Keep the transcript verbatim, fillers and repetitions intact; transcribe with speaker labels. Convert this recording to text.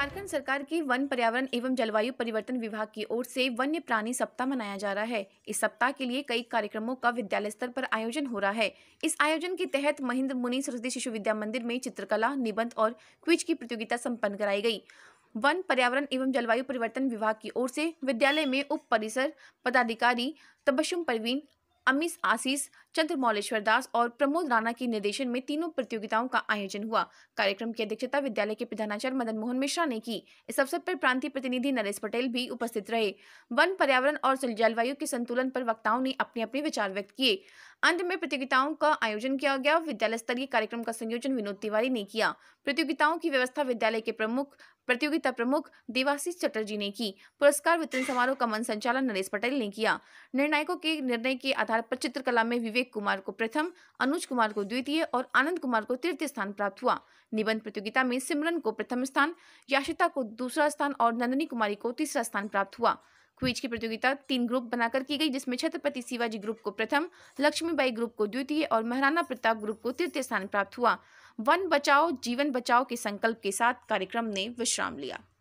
Speaker 1: झारखंड सरकार की वन पर्यावरण एवं जलवायु परिवर्तन विभाग की ओर से वन्य प्राणी सप्ताह मनाया जा रहा है। इस सप्ताह के लिए कई कार्यक्रमों का विद्यालय स्तर पर आयोजन हो रहा है। इस आयोजन के तहत महेंद्र मुनि सरस्वती शिशु विद्या मंदिर में चित्रकला, निबंध और क्विज की प्रतियोगिता संपन्न कराई गई। वन पर्यावरण एवं जलवायु परिवर्तन विभाग की ओर से विद्यालय में उप परिसर पदाधिकारी तबस्सुम परवीन, अमीश आशीष, चंद्रमौलेश्वर दास और प्रमोद राणा के निर्देशन में तीनों प्रतियोगिताओं का आयोजन हुआ। कार्यक्रम की अध्यक्षता विद्यालय के प्रधानाचार्य मदन मोहन मिश्रा ने की। इस अवसर पर प्रांतीय प्रतिनिधि नरेश पटेल भी उपस्थित रहे। वन पर्यावरण और जलवायु के संतुलन पर वक्ताओं ने अपने अपने विचार व्यक्त किए। अंत में प्रतियोगिताओं का आयोजन किया गया। विद्यालय स्तरीय कार्यक्रम का संयोजन विनोद तिवारी ने किया। प्रतियोगिताओं की व्यवस्था विद्यालय के प्रमुख प्रतियोगिता प्रमुख देवाशीष चटर्जी ने की। पुरस्कार वितरण समारोह का मंच संचालन नरेश पटेल ने किया। निर्णायकों के निर्णय के आधार पर चित्रकला में विवेक कुमार को प्रथम, अनुज कुमार को द्वितीय और आनंद कुमार को तृतीय स्थान प्राप्त हुआ। निबंध प्रतियोगिता में सिमरन को प्रथम स्थान, याशिता को दूसरा स्थान और नंदनी कुमारी को तीसरा स्थान प्राप्त हुआ। क्विज की प्रतियोगिता तीन ग्रुप बनाकर की गई, जिसमें छत्रपति शिवाजी ग्रुप को प्रथम, लक्ष्मीबाई ग्रुप को द्वितीय और महाराणा प्रताप ग्रुप को तृतीय स्थान प्राप्त हुआ। वन बचाओ जीवन बचाओ के संकल्प के साथ कार्यक्रम ने विश्राम लिया।